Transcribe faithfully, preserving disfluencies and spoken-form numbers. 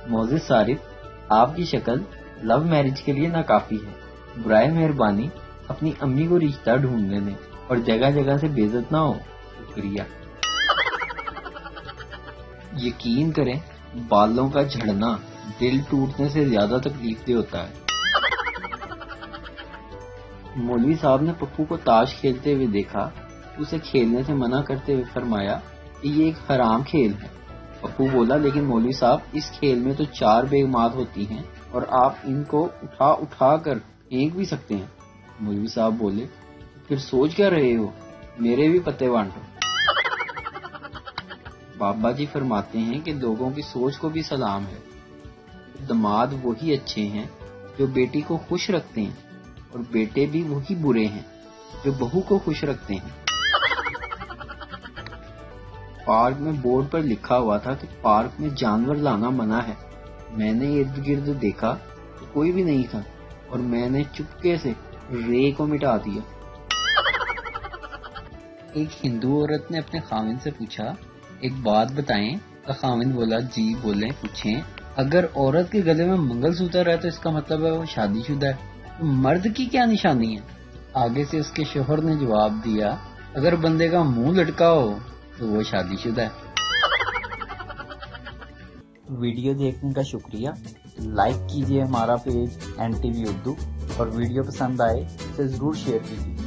Moses सारिफ, आपकी शक्ल love marriage के लिए नाकाफी है। बुराए मेहरबानी अपनी अम्मी को रिश्ता ढूंढने दें और जगह जगह से बेइज्जत ना हो। शुक्रिया। यकीन करें, बालों का झड़ना दिल टूटने से ज्यादा तकलीफ दे होता है। मौलवी साहब ने पप्पू को ताश खेलते हुए देखा, उसे खेलने से मना करते हुए फरमाया कि ये एक हराम खेल है। पप्पू बोला, लेकिन मौलवी साहब, इस खेल में तो चार बेगमात होती हैं और आप इनको उठा उठा कर फेंक भी सकते हैं। मौलवी साहब बोले, फिर सोच क्या रहे हो, मेरे भी पत्ते बांटो। बाबा जी फरमाते हैं कि लोगों की सोच को भी सलाम है। दामाद वही अच्छे हैं जो बेटी को खुश रखते हैं, और बेटे भी वही बुरे हैं जो बहू को खुश रखते हैं। पार्क में बोर्ड पर लिखा हुआ था कि पार्क में जानवर लाना मना है। मैंने इर्द गिर्द देखा तो कोई भी नहीं था और मैंने चुपके से रे को मिटा दिया। एक हिंदू औरत ने अपने खाविंद से पूछा, एक बात बताएं। तो खाविंद बोला, जी बोले, पूछें। अगर औरत के गले में मंगलसूत्र है तो इसका मतलब है वो शादीशुदा है, तो मर्द की क्या निशानी है? आगे से उसके शोहर ने जवाब दिया, अगर बंदे का मुंह लटका हो तो वो शादीशुदा है। वीडियो देखने का शुक्रिया। लाइक कीजिए हमारा page N T V Urdu और वीडियो पसंद आए तो जरूर शेयर कीजिए।